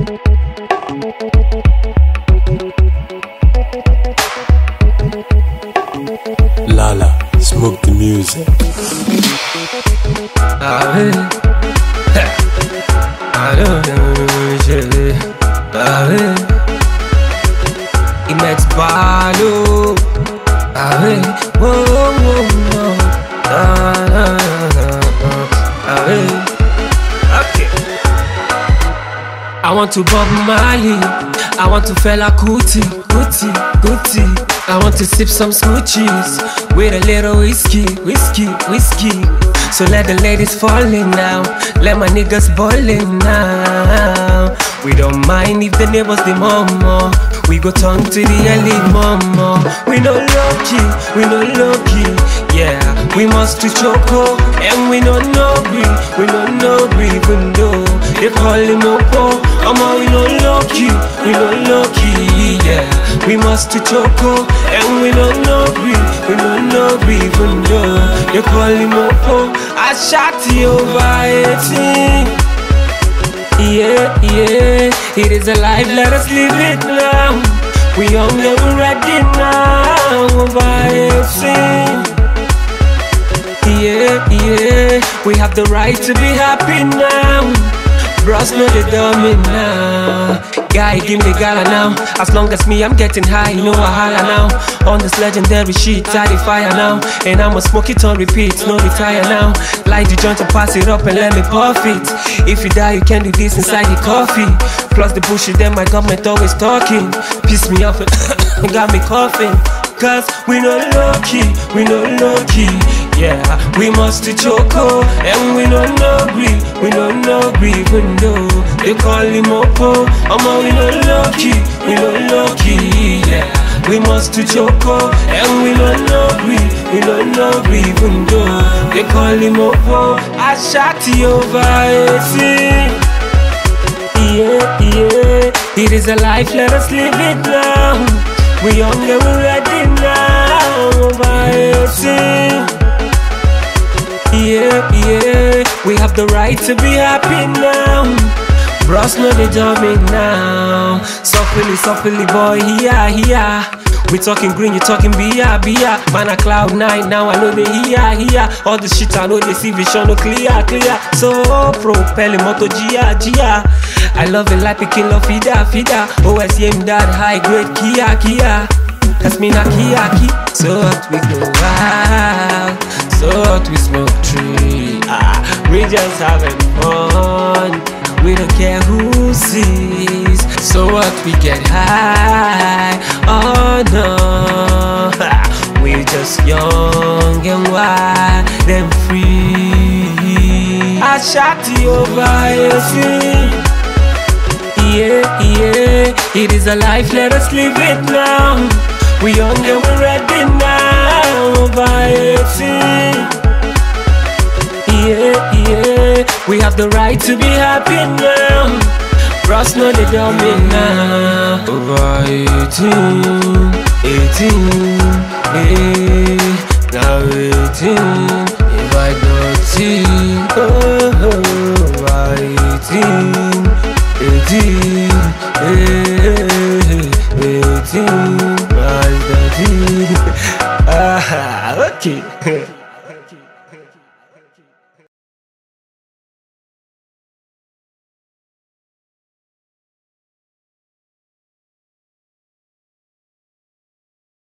Lala, smoke the music. Imex Balo. Okay. I want to Bob Marley. I want to Fela Kuti. I want to sip some smoochies with a little whiskey. So let the ladies fall in now. Let my niggas ballin' now. We don't mind if the neighbors the mama. We go turn to the early mama. We no lucky, yeah. We must to choco, and we no green, even though they call him Opo. We no lucky, yeah. We must to choco, and we no green, even though they call him Opo. I shot you over 18. Yeah, it is a life, let us live it now. We young and we ready now, over 18. Yeah, we have the right to be happy now. Bros know they dummy now. Guy, give me the gala now. As long as me, I'm getting high, you know I holla now. On this legendary shit, I the fire now. And I'ma smoke it on repeat, no retire now. Light the joint and pass it up and let me puff it. If you die, you can do this inside the coffee. Plus the bullshit, then my government always talking. Piss me off and got me coughing. Cause we no lucky, yeah. We must choco, and we no green, even though they call him Opo. We no lucky, yeah. We must choco, and we no green, even though they call him Opo. I shot you over 18. Yeah, it is a life, let us live it now. We young and we ready now, over 18. Yeah, we have the right to be happy now. Bros know they dummy now. Softly boy, here. We talking green, you talking beer. Man a cloud nine, now I know they here. All the shit I know they see vision no clear. So propelling moto Gia. I love it like a killer feeder. OSM that high grade Kia. Cause me not Kia. So what we go out, so what we smoke tree. We just having fun. We don't care who sees. So what we get high, oh no. We just young and wild and free. I shot you over 18. Yeah, it is a life, let us live it now. We young and we ready now, over 18. Yeah, we have the right to be happy now. Bros know they dummy now. Over 18, now 18. If I don't see, over 18, 18, okay.